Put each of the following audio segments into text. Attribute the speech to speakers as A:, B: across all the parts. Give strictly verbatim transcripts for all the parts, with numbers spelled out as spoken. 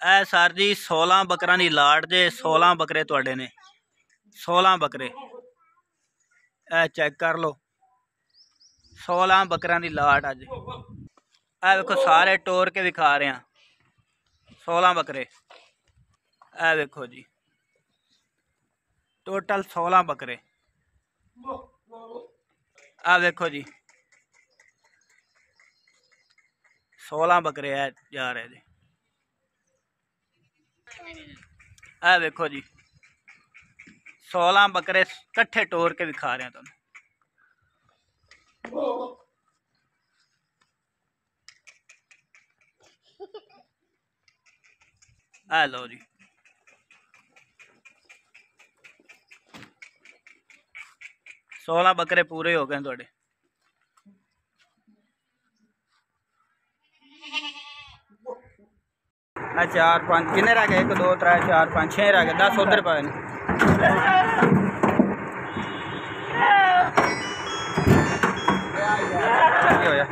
A: ए sir जी सोलह बकरा की लाट जे सोलह बकरे तुहाडे ने सोलह बकरे ए चेक कर लो सोलह बकरा की लाट अज ए देखो सारे टोर के विखा रहे हैं सोलह बकरे ए देखो जी टोटल सोलह बकरे आ देखो जी सोलह बकरे है जा रहे थे आ देखो जी सोलह बकरे कट्ठे टोर के दिखा रहे हैं तुम आ लो जी सोलह बकरे पूरे हो गए थोड़े चार पाँच किन्ने रह गए एक दो त्रै चार पाँच छे रह गए दस उधर पाए होया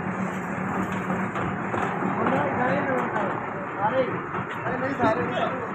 A: नहीं सारे